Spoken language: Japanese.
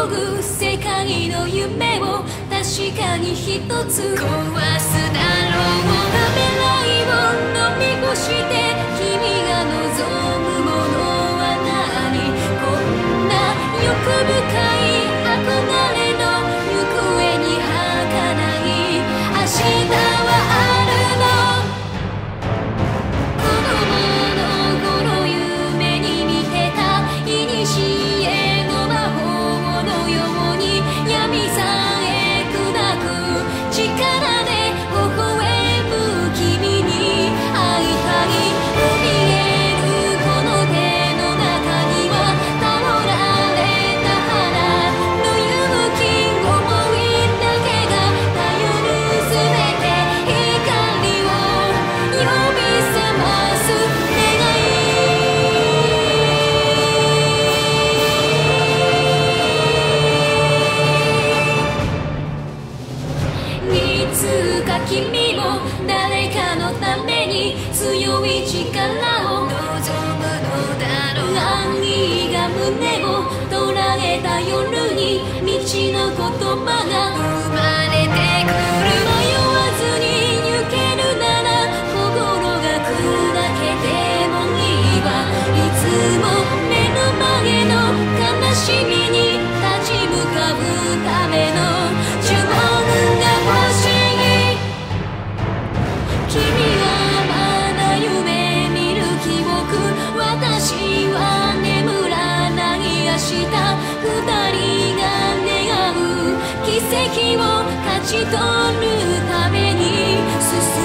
ぐ世界の夢を確かに一つ壊すだろう。ためらいを飲み干して君が望むものは何。こんな欲深い憧れの行方に儚い明日はあるの。子供の頃夢に見てた古の魔法のように闇さえ砕く力で微笑む君に会いたい。怯えるこの手の中には倒られた花の勇気思いだけが頼るすべて光を呼び覚ます願い。いつか君も誰かのために強い力を望むのだろう。安易が胸を捉えた夜に未知の言葉が生まれてくる。迷わずに行けるなら心が砕けてもいいわ。いつも目の前の悲しみに立ち向かうための呪文が欲しい。君はまだ夢見る記憶、私は眠らない明日。二人が願う奇跡を勝ち取るために進